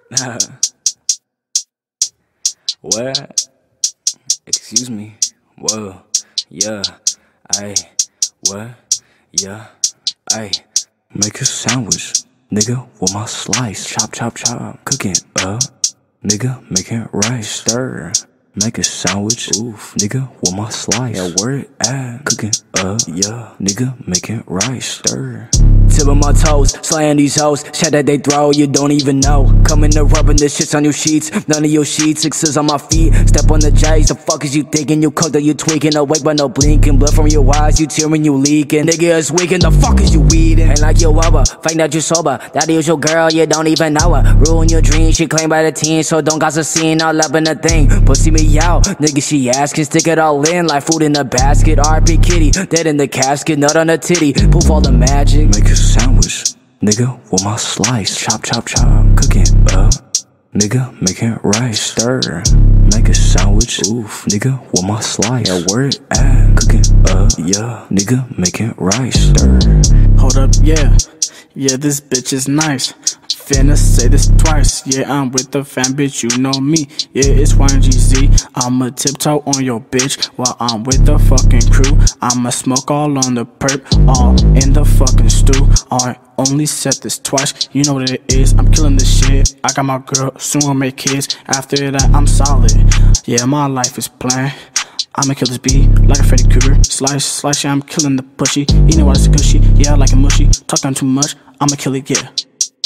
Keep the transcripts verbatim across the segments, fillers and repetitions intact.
What? Excuse me. Whoa. Yeah. I. What? Yeah. I. Make a sandwich, nigga, with my slice. Chop, chop, chop. Cooking up, nigga, making rice. Stir. Make a sandwich, oof, nigga, with my slice. Yeah, where it at? Cooking up, yeah, nigga, making rice. Stir. Tip of my toes, slaying these hoes. Shit that they throw, you don't even know. Coming to rubbing the shits on your sheets. None of your sheets, sixes on my feet. Step on the J's, the fuck is you thinking? You cooked or you tweaking? Awake but no blinking. Blood from your eyes, you tearing, you leaking. Nigga is weaking, the fuck is you weeding? Ain't like your lover, fake that you sober. That is your girl, you don't even know her. Ruin your dreams, she claimed by the teen. So don't gossip scene, all up in the thing. Pussy me out, nigga she asking. Stick it all in like food in the basket. R P kitty, dead in the casket. Nut on the titty, poof all the magic. Make a sandwich, nigga, with my slice. Chop, chop, chop. Cooking up, nigga, making rice. Stir. Make a sandwich, oof, nigga, with my slice. Yeah, where it at? Cooking up, yeah, nigga, making rice. Stir. Hold up, yeah, yeah, this bitch is nice. Finna say this twice, yeah, I'm with the fam, bitch, you know me. Yeah, it's Y G Z, I'ma tiptoe on your bitch while I'm with the fucking crew. I'ma smoke all on the perp, all in the fucking stew. I only said this twice, you know what it is, I'm killing this shit. I got my girl, soon I'll make kids, after that I'm solid. Yeah, my life is planned. I'ma kill this beat like a Freddy Krueger. Slice, slice, yeah, I'm killing the pushy. You know what, it's a good shit, yeah, I like it mushy. Talking too much, I'ma kill it, yeah.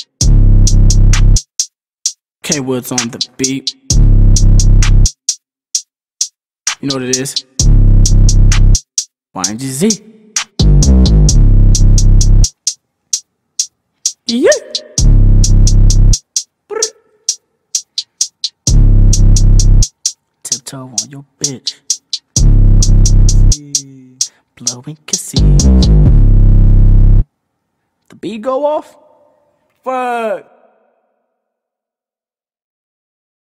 K Woods on the beat. You know what it is? Y G Z. Yeah. Tiptoe on your bitch. Blowing kisses. The beat go off? Fuck.